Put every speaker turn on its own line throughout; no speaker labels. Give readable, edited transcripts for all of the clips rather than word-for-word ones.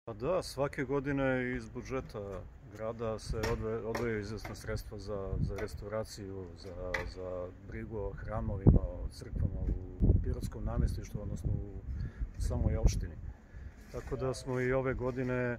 Pa da, svake godine iz budžeta grada se odvojaju izvesna sredstva za restauraciju, za brigu o hramovima, o crkvama u Pirotskom namestništvu, odnosno u samoj opštini. Tako da smo i ove godine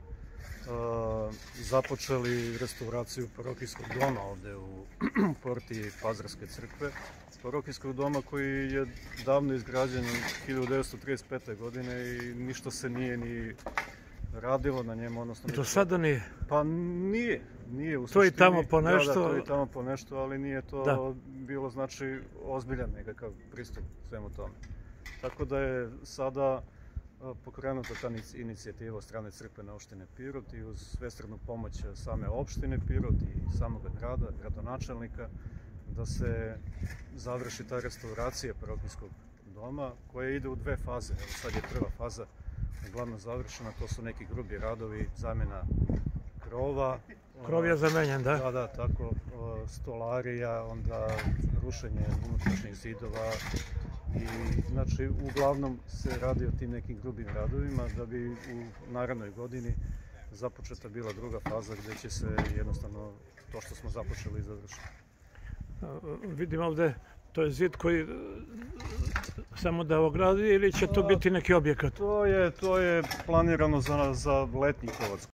započeli restauraciju parohijskog doma ovde u porti Pazarske crkve. Parohijskog doma koji je davno izgrađen 1935. godine i ništa se nije ni radilo na njemu, odnosno...
Do sada nije?
Pa nije u suštini.
To i tamo po nešto?
Da, to i tamo po nešto, ali nije to bilo, znači, ozbiljan nekakav pristup svemu tome. Tako da je sada pokrenuta ta inicijativa od strane crkvene opštine Pirot i uz svesrdnu pomoć same opštine Pirot i samog grada, gradonačelnika, da se završi ta restauracija parohijskog doma koja ide u dve faze. Evo sad je prva faza uglavnom završena, to su neki grubi radovi, zamjena krova.
Krov je zamenjen, da?
Da, tako, stolarija, onda rušenje unutrašnjih zidova i znači uglavnom se radi o tim nekim grubim radovima da bi u narednoj godini započeta bila druga faza gde će se jednostavno to što smo započeli završiti.
Vidim ovde, to je zid koji samo da ogradi ili će to biti neki objekat?
To je planirano za letnji kolac